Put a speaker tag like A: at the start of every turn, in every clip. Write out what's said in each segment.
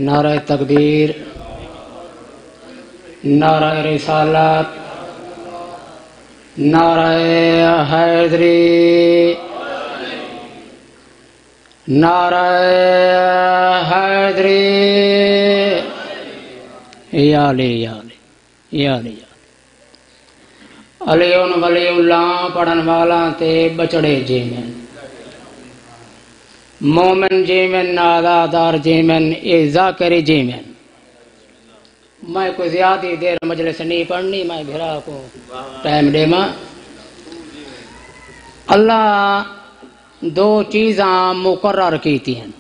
A: نعرہ تکبیر، نعرہ رسالت، نعرہ حیدری، نعرہ حیدری، یا علی یا علی یا علی علیون ولی اللہ پڑھن والا تے بچڑے جیمن، مومن جیمن، عزادار جیمن، اے ذاکر جیمن۔ میں کوئی زیادہ دیر مجلس نہیں پڑھنی، میں بھرا کو ٹائم دے ماں۔ اللہ دو چیزاں مقرر کیتی ہیں،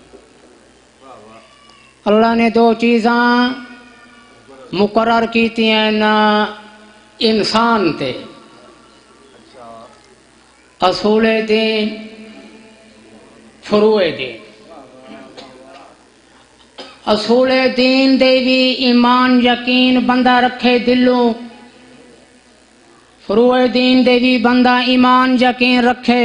A: اللہ نے دو چیزاں مقرر کیتی ہیں انسان تے، اصول دین، فروع دین۔ اصول دین دے بھی ایمان یقین بندہ رکھے دلوں، فروع دین دے بھی بندہ ایمان یقین رکھے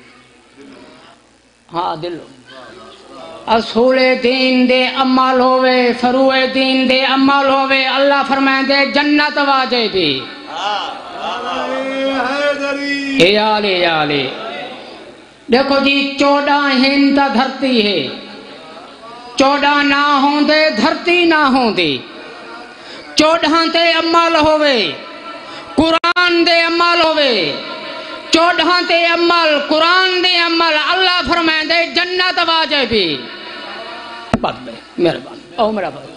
A: ہاں دلوں۔ اصول دین دے عمل ہوئے، فروع دین دے عمل ہوئے، اللہ فرمائے دے جنت واجے بھی۔ یا علی یا علی۔ دیکھو جی 14 ہند دھرتی ہے، 14 نہ ہوں دے دھرتی نہ ہوں دی، 14 تے عمل ہوئے، قرآن دے عمل ہوئے، 14 تے عمل، قرآن دے عمل، اللہ فرمائے دے جنت واجے بھی۔ بات بے مہربان او میرا بات